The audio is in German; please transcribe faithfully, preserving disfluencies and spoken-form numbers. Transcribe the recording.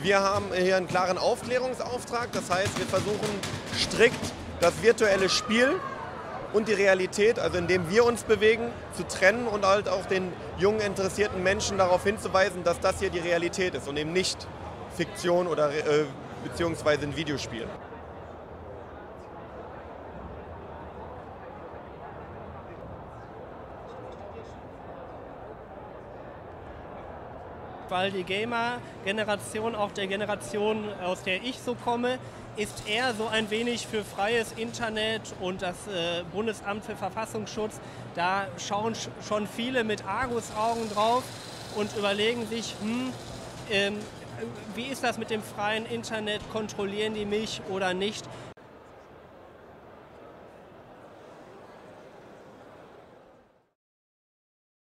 Wir haben hier einen klaren Aufklärungsauftrag, das heißt, wir versuchen strikt das virtuelle Spiel und die Realität, also in dem wir uns bewegen, zu trennen und halt auch den jungen, interessierten Menschen darauf hinzuweisen, dass das hier die Realität ist und eben nicht Fiktion oder äh, beziehungsweise ein Videospiel. Weil die Gamer-Generation, auch der Generation, aus der ich so komme, ist eher so ein wenig für freies Internet und das äh, Bundesamt für Verfassungsschutz. Da schauen sch schon viele mit Argusaugen drauf und überlegen sich, hm, ähm, wie ist das mit dem freien Internet, kontrollieren die mich oder nicht?